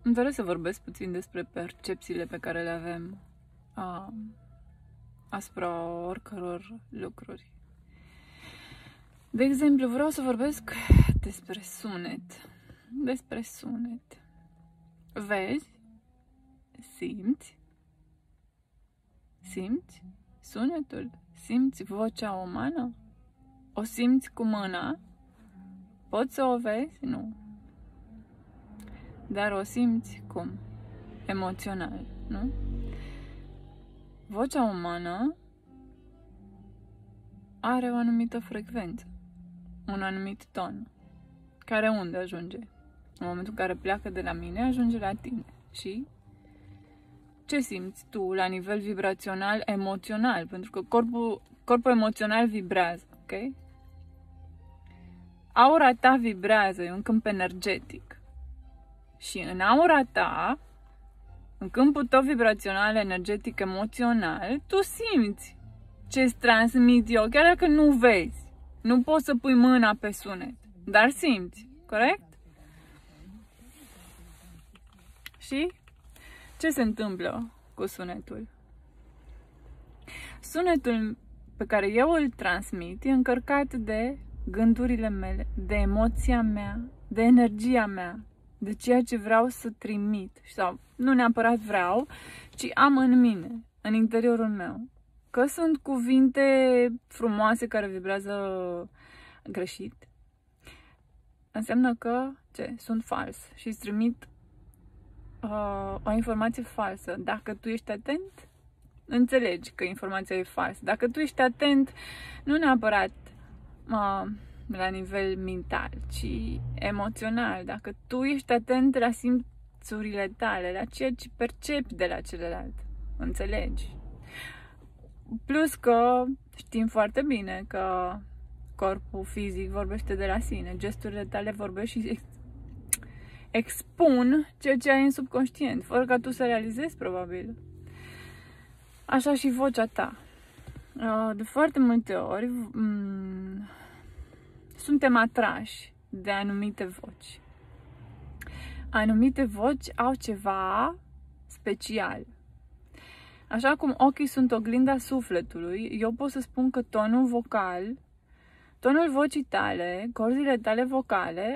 Îmi doresc să vorbesc puțin despre percepțiile pe care le avem asupra oricăror lucruri. De exemplu, vreau să vorbesc despre sunet. Despre sunet. Vezi? Simți? Simți sunetul? Simți vocea umană? O simți cu mâna? Poți să o vezi? Nu. Dar o simți cum? Emoțional, nu? Vocea umană are o anumită frecvență, un anumit ton, care unde ajunge? În momentul în care pleacă de la mine, ajunge la tine. Și ce simți tu la nivel vibrațional, emoțional? Pentru că corpul emoțional vibrează, ok? Aura ta vibrează, e un câmp energetic. Și în aura ta, în câmpul tău vibrațional, energetic, emoțional, tu simți ce-ți transmit eu, chiar dacă nu vezi. Nu poți să pui mâna pe sunet, dar simți, corect? Și ce se întâmplă cu sunetul? Sunetul pe care eu îl transmit e încărcat de gândurile mele, de emoția mea, de energia mea, de ceea ce vreau să trimit. Sau nu neapărat vreau, ci am în mine, în interiorul meu. Că sunt cuvinte frumoase care vibrează greșit, înseamnă că sunt fals și îți trimit o informație falsă. Dacă tu ești atent, înțelegi că informația e falsă. Dacă tu ești atent, nu neapărat la nivel mental, ci emoțional. Dacă tu ești atent la simțurile tale, la ceea ce percepi de la celălalt, înțelegi? Plus că știm foarte bine că corpul fizic vorbește de la sine, gesturile tale vorbesc și expun ceea ce ai în subconștient, fără ca tu să realizezi, probabil. Așa și vocea ta. De foarte multe ori suntem atrași de anumite voci. Anumite voci au ceva special. Așa cum ochii sunt oglinda sufletului, eu pot să spun că tonul vocii tale, corzile tale vocale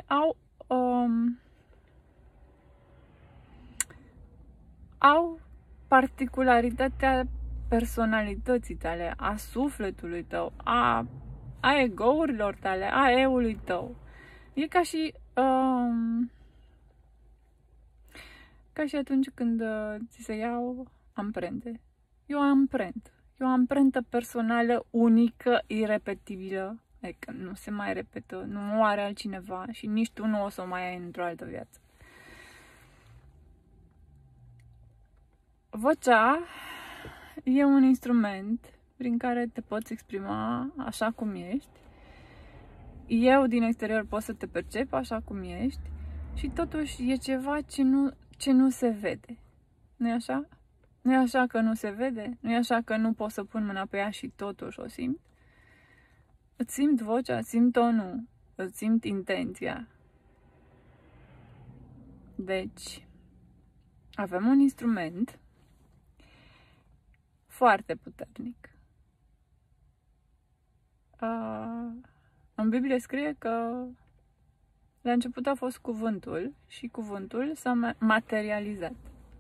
au particularitatea personalității tale, a sufletului tău, a ego-urilor tale, a eu-ului tău. E ca și atunci când ți se iau amprente. E o amprentă personală, unică, irepetibilă, adică nu se mai repetă, nu o are altcineva și nici tu nu o să o mai ai într-o altă viață. Vocea e un instrument prin care te poți exprima așa cum ești. Eu din exterior pot să te percep așa cum ești și totuși e ceva ce nu se vede. Nu-i așa? Nu e așa că nu se vede? Nu e așa că nu pot să pun mâna pe ea și totuși o simt? Îți simt vocea, simt tonul, îți simt intenția. Deci, avem un instrument foarte puternic. În Biblie scrie că la început a fost cuvântul și cuvântul s-a materializat.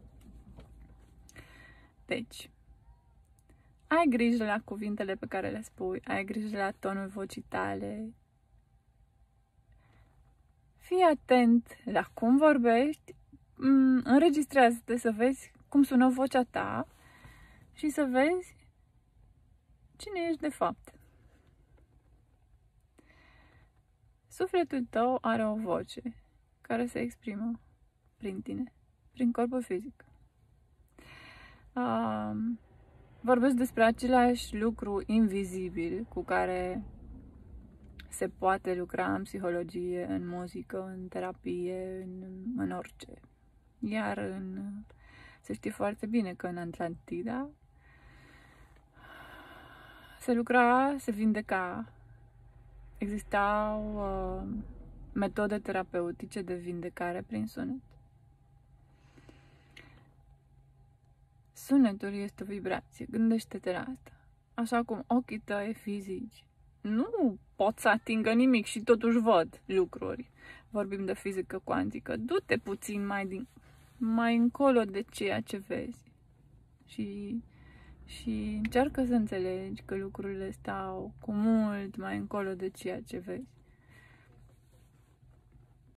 Deci, ai grijă la cuvintele pe care le spui, ai grijă la tonul vocii tale. Fii atent la cum vorbești, înregistrează-te să vezi cum sună vocea ta și să vezi cine ești de fapt. Sufletul tău are o voce care se exprimă prin tine, prin corpul fizic. Vorbesc despre același lucru invizibil cu care se poate lucra în psihologie, în muzică, în terapie, în orice. Iar se știe foarte bine că în Atlantida se lucra, se vindeca. Existau metode terapeutice de vindecare prin sunet. sunetul este o vibrație. Gândește-te la asta. Așa cum ochii tăi fizici nu pot să atingă nimic și totuși văd lucruri. Vorbim de fizică cuantică. Du-te puțin mai încolo de ceea ce vezi. Și încearcă să înțelegi că lucrurile stau cu mult mai încolo de ceea ce vezi.